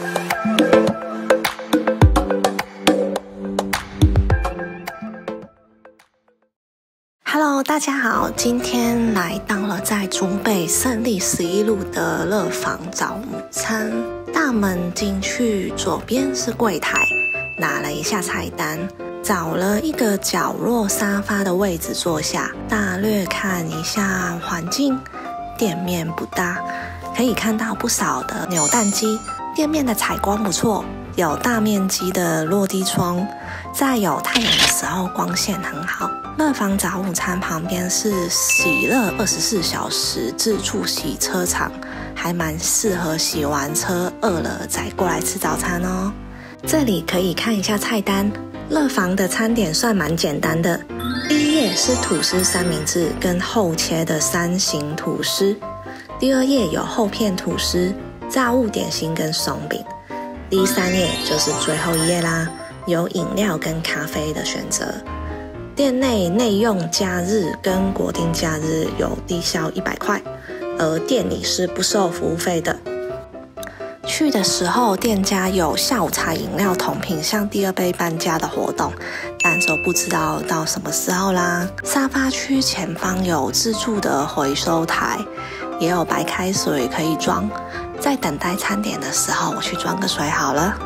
Hello， 大家好，今天来到了在竹北胜利11路的乐坊早午餐。大门进去，左边是柜台，拿了一下菜单，找了一个角落沙发的位置坐下，大略看一下环境。店面不大，可以看到不少的扭蛋机，店面的采光不错，有大面积的落地窗，在有太阳的时候光线很好。乐坊早午餐旁边是喜乐24小时自助洗车场，还蛮适合洗完车饿了再过来吃早餐哦。这里可以看一下菜单，乐坊的餐点算蛮简单的。第一页是吐司三明治跟厚切的3型吐司，第二页有厚片吐司、炸物点心跟松饼，第3页就是最后一页啦，有饮料跟咖啡的选择。店内内用假日跟国定假日有低消100块，而店里是不收服务费的。去的时候，店家有下午茶饮料同品项第2杯半价的活动，但就不知道到什么时候啦。沙发区前方有自助的回收台，也有白开水可以装。在等待餐点的时候，我去装个水好了。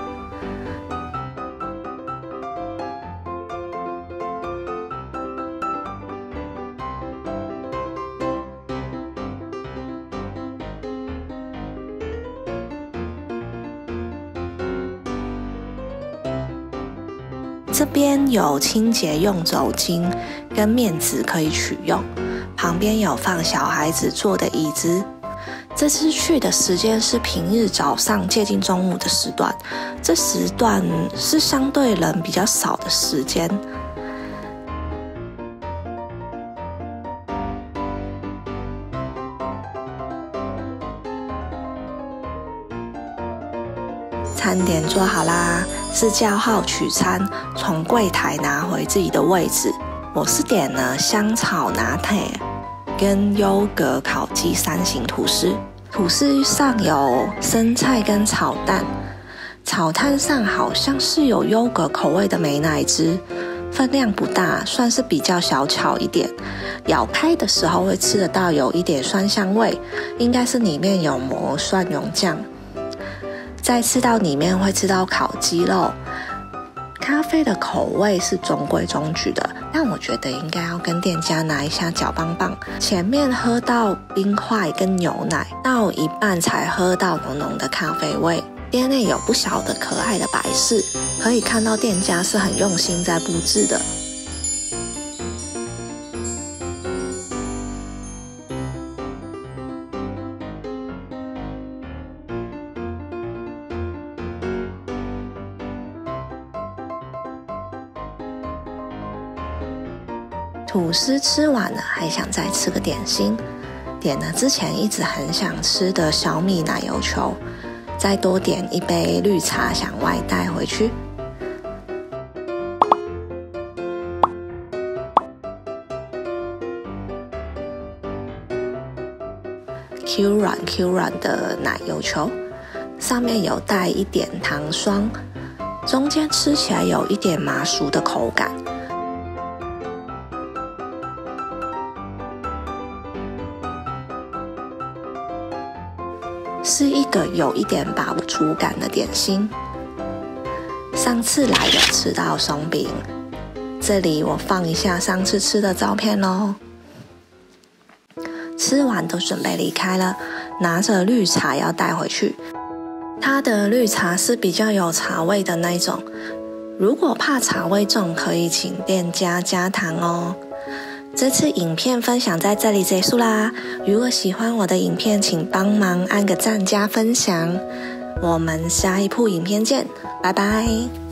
这边有清洁用酒精跟面纸可以取用，旁边有放小孩子坐的椅子。这次去的时间是平日早上接近中午的时段，这时段是相对人比较少的时间。餐点做好啦，是叫号取餐，从柜台拿回自己的位置。我是点了香草拿铁跟优格烤鸡3型吐司，吐司上有生菜跟炒蛋，炒蛋上好像是有优格口味的美乃滋，分量不大，算是比较小巧一点。咬开的时候会吃得到有一点酸香味，应该是里面有抹蒜蓉酱。再吃到里面会吃到烤鸡肉，咖啡的口味是中规中矩的，但我觉得应该要跟店家拿一下搅拌棒。前面喝到冰块跟牛奶，到一半才喝到浓浓的咖啡味。店内有不少的可爱的摆饰，可以看到店家是很用心在布置的。吐司吃完了，还想再吃个点心，点了之前一直很想吃的小米奶油球，再多点一杯绿茶，想外带回去。Q 软的奶油球，上面有带一点糖霜，中间吃起来有一点麻薯的口感。是一个有一点饱足感的点心。上次来有吃到松饼，这里我放一下上次吃的照片咯。吃完都准备离开了，拿着绿茶要带回去。它的绿茶是比较有茶味的那种，如果怕茶味重，可以请店家加糖哦。这次影片分享在这里结束啦，如果喜欢我的影片，请帮忙按个赞加分享，我们下一部影片见，拜拜。